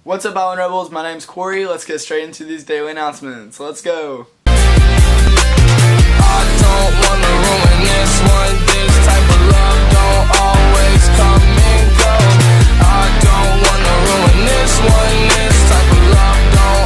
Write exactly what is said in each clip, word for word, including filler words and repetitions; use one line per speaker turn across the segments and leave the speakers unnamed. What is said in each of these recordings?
What's up, Island Rebels? My name's Corey. Let's get straight into these daily announcements. Let's go.
I don't wanna ruin this one. This type of love don't always come and go. I don't wanna ruin this one. This type of love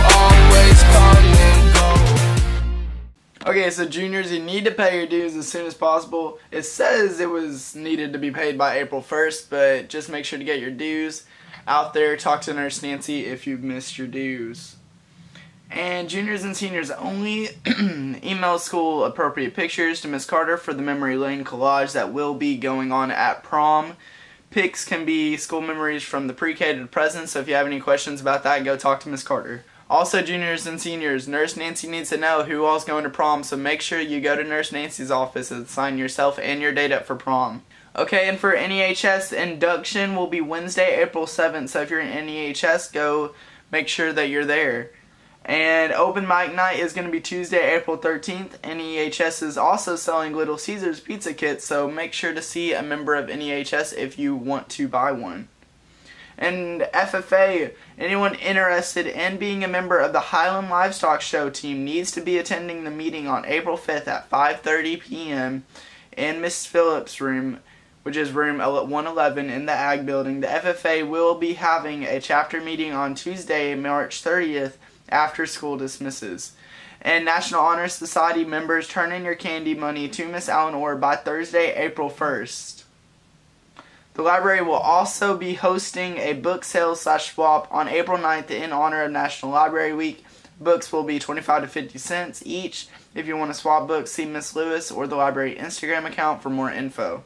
don't always come and go.
Okay, so juniors, you need to pay your dues as soon as possible. It says it was needed to be paid by April first, but just make sure to get your dues out there. Talk to Nurse Nancy if you've missed your dues. And juniors and seniors only, email school appropriate pictures to Miss Carter for the memory lane collage that will be going on at prom. Pics can be school memories from the pre-K to the present, so if you have any questions about that, go talk to Miss Carter. Also, juniors and seniors, Nurse Nancy needs to know who all's going to prom, so make sure you go to Nurse Nancy's office and sign yourself and your date up for prom. Okay, and for N E H S, induction will be Wednesday, April seventh, so if you're in N E H S, go make sure that you're there. And open mic night is going to be Tuesday, April thirteenth. N E H S is also selling Little Caesars pizza kits, so make sure to see a member of N E H S if you want to buy one. And F F A, anyone interested in being a member of the Highland Livestock Show team needs to be attending the meeting on April fifth at five thirty p m in Miss Phillips' room, which is room one eleven in the Ag Building. The F F A will be having a chapter meeting on Tuesday, March thirtieth, after school dismisses. And National Honor Society members, turn in your candy money to Miss Allen Orr by Thursday, April first. The library will also be hosting a book sale slash swap on April ninth in honor of National Library Week. Books will be twenty-five to fifty cents each. If you want to swap books, see Miss Lewis or the library Instagram account for more info.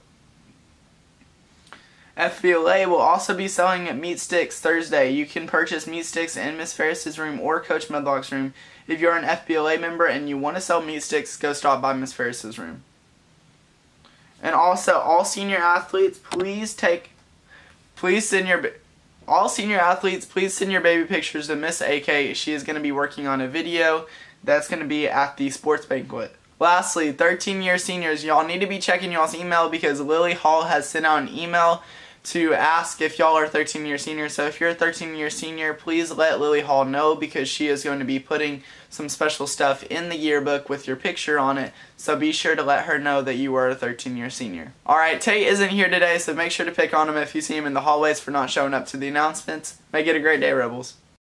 F B L A will also be selling meat sticks Thursday. You can purchase meat sticks in Miss Ferris's room or Coach Medlock's room. If you're an F B L A member and you want to sell meat sticks, go stop by Miss Ferris's room. And also, all senior athletes, please take, please send your, all senior athletes, please send your baby pictures to Miss A K. She is going to be working on a video that's going to be at the sports banquet. Lastly, thirteen year seniors, y'all need to be checking y'all's email because Lily Hall has sent out an email to ask if y'all are thirteen year seniors. So if you're a thirteen year senior, please let Lily Hall know because she is going to be putting some special stuff in the yearbook with your picture on it. So be sure to let her know that you are a thirteen year senior. Alright, Tate isn't here today, so make sure to pick on him if you see him in the hallways for not showing up to the announcements. Make it a great day, Rebels.